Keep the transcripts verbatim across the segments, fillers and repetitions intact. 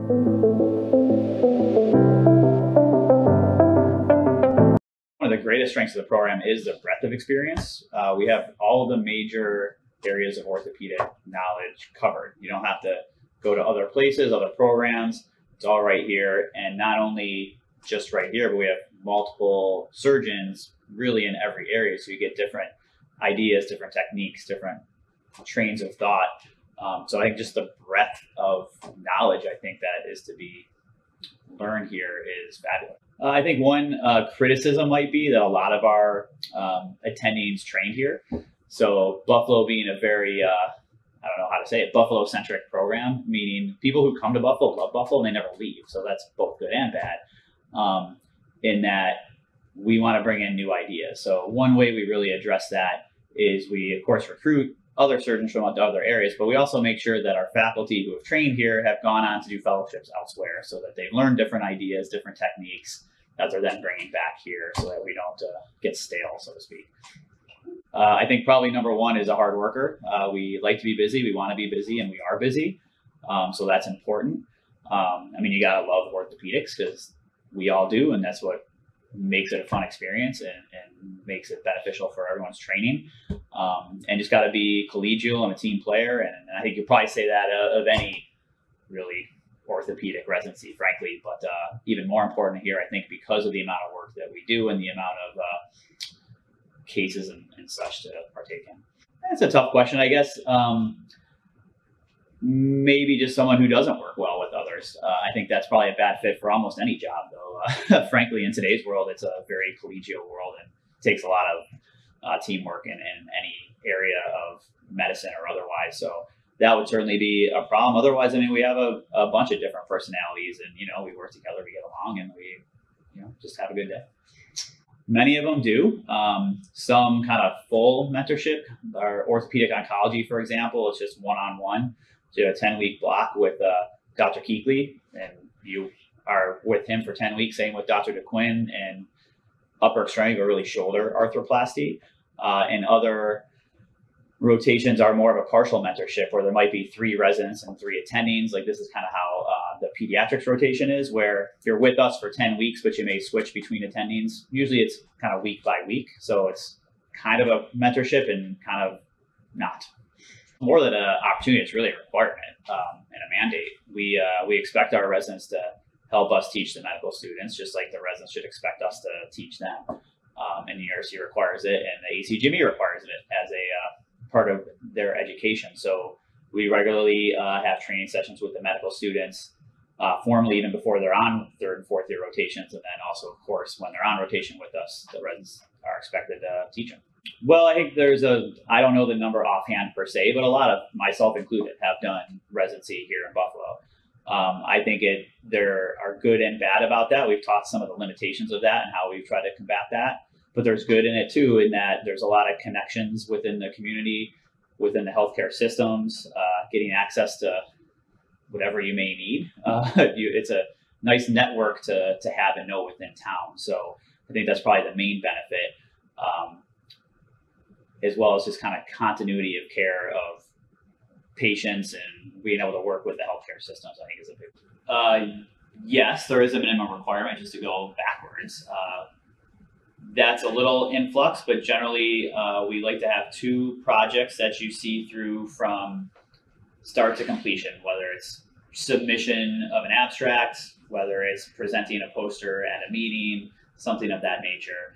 One of the greatest strengths of the program is the breadth of experience. Uh, we have all the major areas of orthopedic knowledge covered. You don't have to go to other places, other programs. It's all right here. And not only just right here, but we have multiple surgeons really in every area. So you get different ideas, different techniques, different trains of thought. Um, so I think just the breadth of knowledge, I think that is to be learned here is fabulous. Uh, I think one uh, criticism might be that a lot of our um, attendings trained here. So Buffalo being a very, uh, I don't know how to say it, Buffalo-centric program, meaning people who come to Buffalo love Buffalo and they never leave. So that's both good and bad, um, in that we want to bring in new ideas. So one way we really address that is we, of course, recruit other surgeons from other areas, but we also make sure that our faculty who have trained here have gone on to do fellowships elsewhere so that they've learned different ideas, different techniques that they're then bringing back here so that we don't uh, get stale, so to speak. Uh, I think probably number one is a hard worker. Uh, we like to be busy. We want to be busy, and we are busy. Um, so that's important. Um, I mean, you got to love orthopedics because we all do, and that's what makes it a fun experience and, and makes it beneficial for everyone's training. Um, and just got to be collegial and a team player. And, and I think you'll probably say that uh, of any really orthopedic residency, frankly. But uh, even more important here, I think, because of the amount of work that we do and the amount of uh, cases and, and such to partake in. That's a tough question, I guess. Um, maybe just someone who doesn't work well with others. Uh, I think that's probably a bad fit for almost any job, though. Uh, frankly, in today's world, it's a very collegial world and takes a lot of uh, teamwork in, in any area of medicine or otherwise. So that would certainly be a problem. Otherwise, I mean, we have a, a bunch of different personalities and, you know, we work together, we get along, and we, you know, just have a good day. Many of them do. Um, some kind of full mentorship. Our orthopedic oncology, for example, it's just one-on-one. So you have a ten-week block with uh, Doctor Keekly, and you are with him for ten weeks. Same with Doctor DeQuinn, and upper extremity, but really shoulder arthroplasty. Uh, and other rotations are more of a partial mentorship where there might be three residents and three attendings. Like this is kind of how uh, the pediatrics rotation is, where you're with us for ten weeks, but you may switch between attendings. Usually it's kind of week by week. So it's kind of a mentorship and kind of not. More than an opportunity, it's really a requirement um, and a mandate. We, uh, we expect our residents to help us teach the medical students, just like the residents should expect us to teach them. Um, and the U R C requires it, and the A C G M E requires it as a uh, part of their education. So we regularly uh, have training sessions with the medical students, uh, formally even before they're on third and fourth year rotations. And then also, of course, when they're on rotation with us, the residents are expected to teach them. Well, I think there's a, I don't know the number offhand per se, but a lot of, myself included, have done residency here in Buffalo. Um, I think it there are good and bad about that. We've taught some of the limitations of that and how we've tried to combat that. But there's good in it too, in that there's a lot of connections within the community, within the healthcare systems, uh, getting access to whatever you may need. Uh, you, it's a nice network to, to have and know within town. So I think that's probably the main benefit, um, as well as just kind of continuity of care of patients and being able to work with the healthcare systems, I think is a big uh, yes, there is a minimum requirement just to go backwards. Uh, that's a little influx, but generally uh, we like to have two projects that you see through from start to completion, whether it's submission of an abstract, whether it's presenting a poster at a meeting, something of that nature.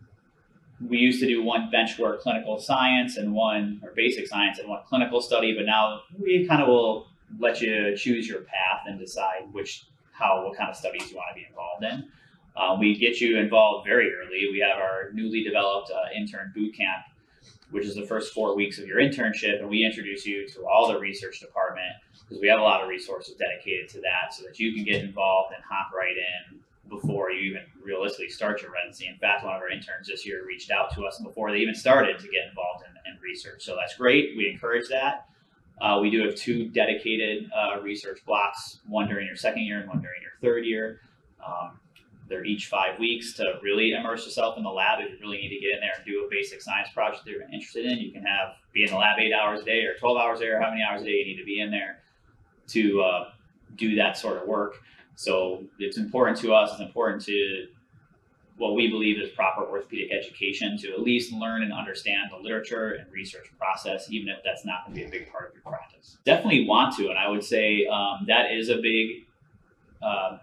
We used to do one benchwork clinical science and one, or basic science and one clinical study, but now we kind of will let you choose your path and decide which, how, what kind of studies you want to be involved in. Uh, we get you involved very early. We have our newly developed uh, intern boot camp, which is the first four weeks of your internship, and we introduce you to all the research department because we have a lot of resources dedicated to that so that you can get involved and hop right in before you even realistically start your residency. In fact, one of our interns this year reached out to us before they even started to get involved in, in research. So that's great. We encourage that. Uh, we do have two dedicated uh, research blocks, one during your second year and one during your third year. Um, they're each five weeks to really immerse yourself in the lab. If you really need to get in there and do a basic science project that you're interested in, you can have be in the lab eight hours a day or twelve hours a day or how many hours a day you need to be in there to uh, do that sort of work. So it's important to us, it's important to what we believe is proper orthopedic education to at least learn and understand the literature and research process, even if that's not going to be a big part of your practice. Definitely want to, and I would say um, that is a big uh,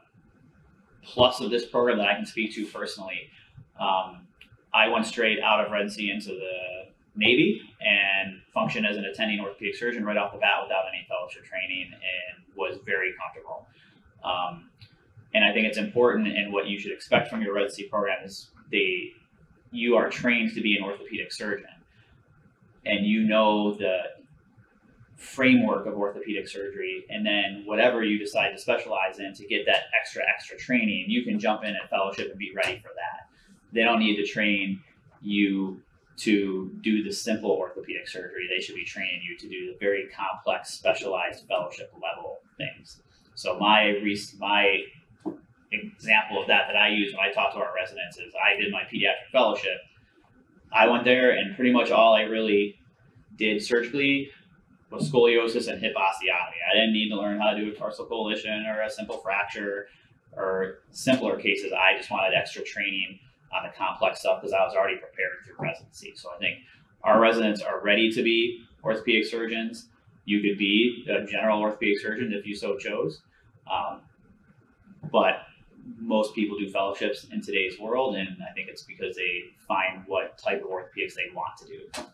plus of this program that I can speak to personally. Um, I went straight out of residency into the Navy and functioned as an attending orthopedic surgeon right off the bat without any fellowship training and was very comfortable. Um, And I think it's important, and what you should expect from your residency program is they, you are trained to be an orthopedic surgeon, and you know the framework of orthopedic surgery, and then whatever you decide to specialize in to get that extra, extra training, you can jump in at fellowship and be ready for that. They don't need to train you to do the simple orthopedic surgery. They should be training you to do the very complex, specialized fellowship level things. So my, my example of that that I use when I talk to our residents is I did my pediatric fellowship. I went there and pretty much all I really did surgically was scoliosis and hip osteotomy. I didn't need to learn how to do a tarsal coalition or a simple fracture or simpler cases. I just wanted extra training on the complex stuff because I was already prepared through residency. So I think our residents are ready to be orthopedic surgeons. You could be a general orthopedic surgeon if you so chose. Um, but most people do fellowships in today's world, and I think it's because they find what type of orthopedics they want to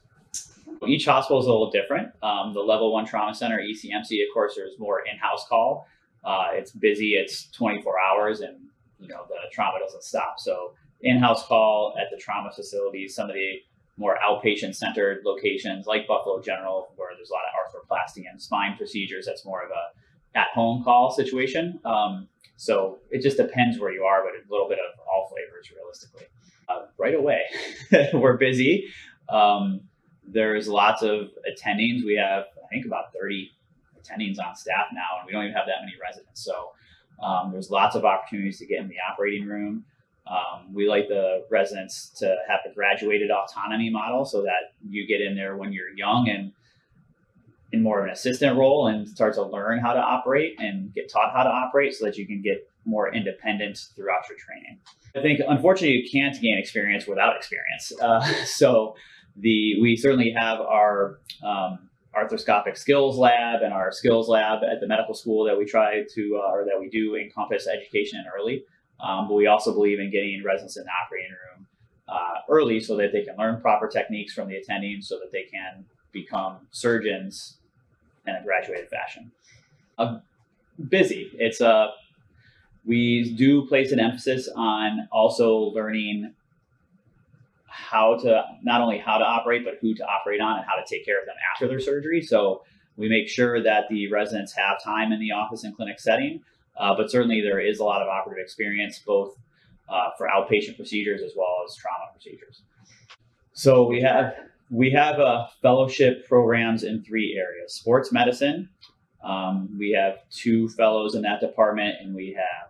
do. Each hospital is a little different. Um, the level one trauma center, E C M C, of course, there's more in-house call. Uh, it's busy, it's twenty-four hours, and you know the trauma doesn't stop. So in-house call at the trauma facilities, some of the more outpatient-centered locations like Buffalo General, where there's a lot of arthroplasty and spine procedures, that's more of a at-home call situation. Um, So it just depends where you are, but a little bit of all flavors realistically. Uh, right away, we're busy. Um, there's lots of attendings. We have, I think, about thirty attendings on staff now, and we don't even have that many residents. So um, there's lots of opportunities to get in the operating room. Um, we like the residents to have a graduated autonomy model so that you get in there when you're young and in more of an assistant role and start to learn how to operate and get taught how to operate so that you can get more independent throughout your training. I think, unfortunately, you can't gain experience without experience. Uh, so the we certainly have our um, arthroscopic skills lab and our skills lab at the medical school that we try to, uh, or that we do encompass education in early. Um, but we also believe in getting residents in the operating room uh, early so that they can learn proper techniques from the attending so that they can become surgeons in a graduated fashion. Uh, busy. It's a, uh, we do place an emphasis on also learning how to, not only how to operate, but who to operate on and how to take care of them after their surgery. So we make sure that the residents have time in the office and clinic setting, uh, but certainly there is a lot of operative experience, both uh, for outpatient procedures as well as trauma procedures. So we have We have uh, fellowship programs in three areas. Sports medicine, um, we have two fellows in that department, and we have,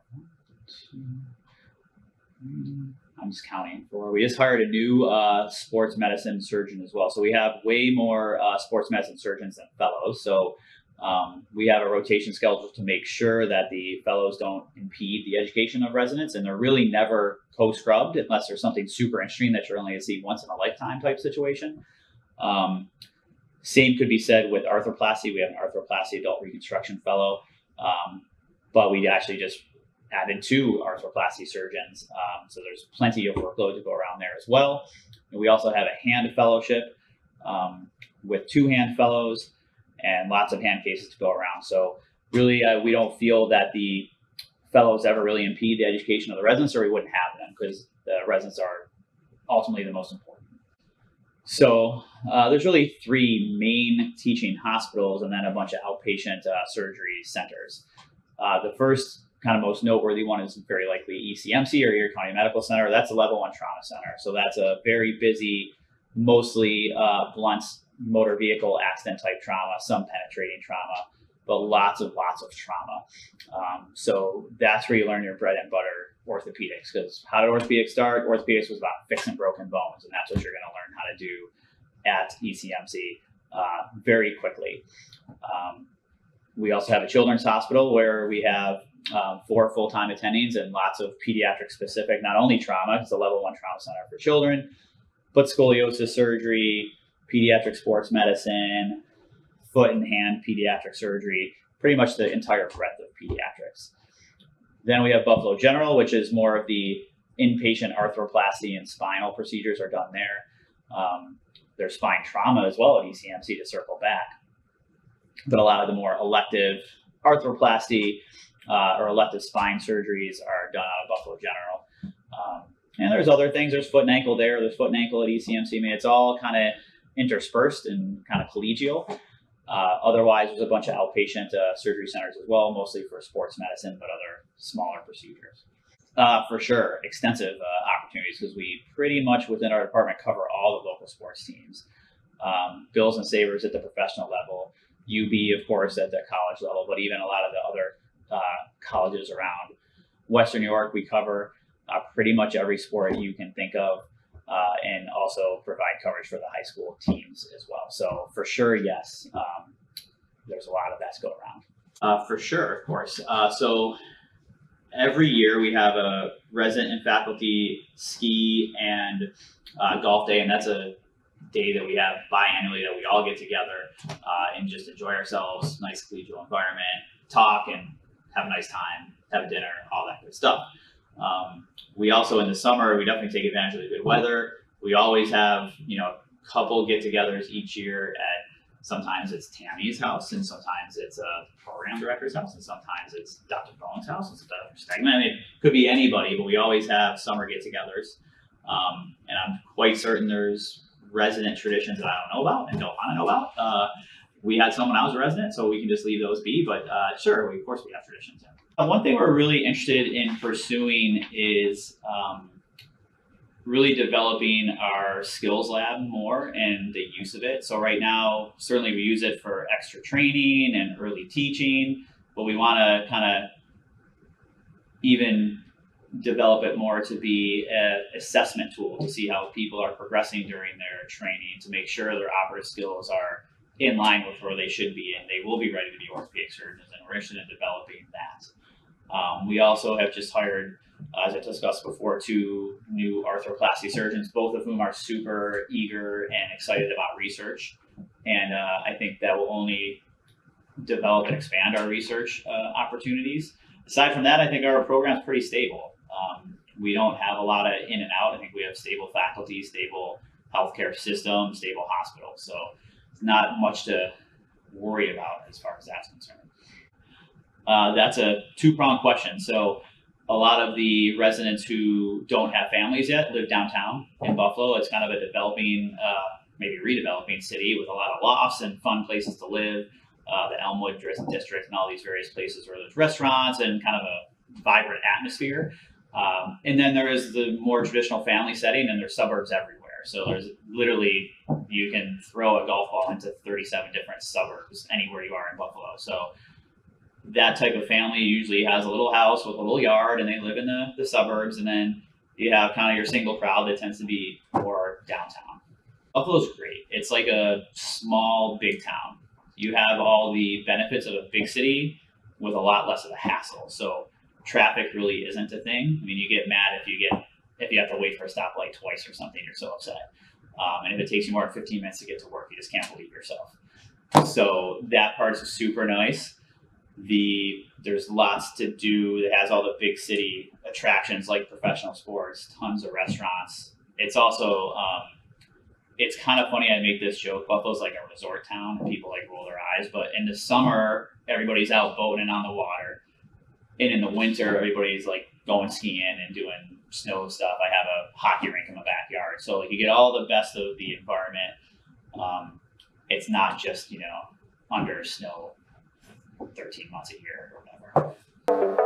I'm just counting, four. We just hired a new uh, sports medicine surgeon as well. So we have way more uh, sports medicine surgeons than fellows. So um, we have a rotation schedule to make sure that the fellows don't impede the education of residents, and they're really never co-scrubbed unless there's something super interesting that you're only going to see once in a lifetime type situation. Um, same could be said with arthroplasty. We have an arthroplasty adult reconstruction fellow, um, but we actually just added two arthroplasty surgeons. Um, so there's plenty of workload to go around there as well. And we also have a hand fellowship um, with two hand fellows and lots of hand cases to go around. So really, uh, we don't feel that the fellows ever really impede the education of the residents, or we wouldn't have them because the residents are ultimately the most important. So uh, there's really three main teaching hospitals and then a bunch of outpatient uh, surgery centers. Uh, the first kind of most noteworthy one is very likely E C M C, or Erie County Medical Center. That's a level one trauma center. So that's a very busy, mostly uh, blunt motor vehicle accident type trauma, some penetrating trauma, but lots of lots of trauma. Um, so that's where you learn your bread and butter orthopedics, because how did orthopedics start? Orthopedics was about fixing broken bones, and that's what you're going to learn how to do at E C M C uh, very quickly. Um, we also have a children's hospital where we have um, four full-time attendings and lots of pediatric specific, not only trauma, it's a level one trauma center for children, but scoliosis surgery, pediatric sports medicine, foot and hand pediatric surgery, pretty much the entire breadth of pediatrics. Then we have Buffalo General, which is more of the inpatient arthroplasty and spinal procedures are done there. Um, there's spine trauma as well at E C M C to circle back. But a lot of the more elective arthroplasty uh, or elective spine surgeries are done out of Buffalo General. Um, and there's other things. There's foot and ankle there. There's foot and ankle at E C M C. I mean, it's all kind of interspersed and kind of collegial. Uh, otherwise, there's a bunch of outpatient uh, surgery centers as well, mostly for sports medicine, but other smaller procedures. Uh, for sure, extensive uh, opportunities because we pretty much within our department cover all the local sports teams. Um, Bills and Sabres at the professional level, U B, of course, at the college level, but even a lot of the other uh, colleges around Western New York, we cover uh, pretty much every sport you can think of. Uh, and also provide coverage for the high school teams as well. So for sure, yes, um, there's a lot of that to go around. Uh, for sure, of course. Uh, so every year we have a resident and faculty ski and uh, golf day, and that's a day that we have biannually that we all get together uh, and just enjoy ourselves, nice collegial environment, talk and have a nice time, have a dinner, all that good stuff. Um, we also, in the summer, we definitely take advantage of the good weather. We always have, you know, a couple get-togethers each year at, sometimes it's Tammy's house, and sometimes it's a program director's house, and sometimes it's Doctor Bone's house, and Doctor Stegman. I mean, it could be anybody, but we always have summer get-togethers. Um, and I'm quite certain there's resident traditions that I don't know about and don't want to know about. Uh, we had some when I was a resident, so we can just leave those be, but uh, sure, we, of course we have traditions. Yeah. Uh, one thing we're really interested in pursuing is um, really developing our skills lab more and the use of it. So right now, certainly we use it for extra training and early teaching, but we want to kind of even develop it more to be an assessment tool to see how people are progressing during their training, to make sure their operative skills are in line with where they should be and they will be ready to be orthopedic surgeons, and we're interested in developing that. Um, we also have just hired, uh, as I discussed before, two new arthroplasty surgeons, both of whom are super eager and excited about research. And uh, I think that will only develop and expand our research uh, opportunities. Aside from that, I think our program is pretty stable. Um, we don't have a lot of in and out. I think we have stable faculty, stable healthcare system, stable hospitals. So it's not much to worry about as far as that's concerned. Uh, that's a two-pronged question. So a lot of the residents who don't have families yet live downtown in Buffalo. It's kind of a developing, uh, maybe redeveloping city with a lot of lofts and fun places to live. Uh, the Elmwood District and all these various places where there's restaurants and kind of a vibrant atmosphere. Um, and then there is the more traditional family setting, and there's suburbs everywhere. So there's literally, you can throw a golf ball into thirty-seven different suburbs anywhere you are in Buffalo. So that type of family usually has a little house with a little yard, and they live in the, the suburbs. And then you have kind of your single crowd that tends to be more downtown. Buffalo's great. It's like a small, big town. You have all the benefits of a big city with a lot less of a hassle. So traffic really isn't a thing. I mean, you get mad if you get if you have to wait for a stoplight twice or something, you're so upset. Um, and if it takes you more than fifteen minutes to get to work, you just can't believe yourself. So that part's super nice. The there's lots to do. It has all the big city attractions like professional sports, tons of restaurants. It's also um, it's kind of funny. I make this joke. Buffalo's like a resort town, and people like roll their eyes. But in the summer, everybody's out boating on the water, and in the winter, everybody's like going skiing and doing snow stuff. I have a hockey rink in my backyard, so like you get all the best of the environment. Um, it's not just, you know, under snow thirteen months a year or whatever.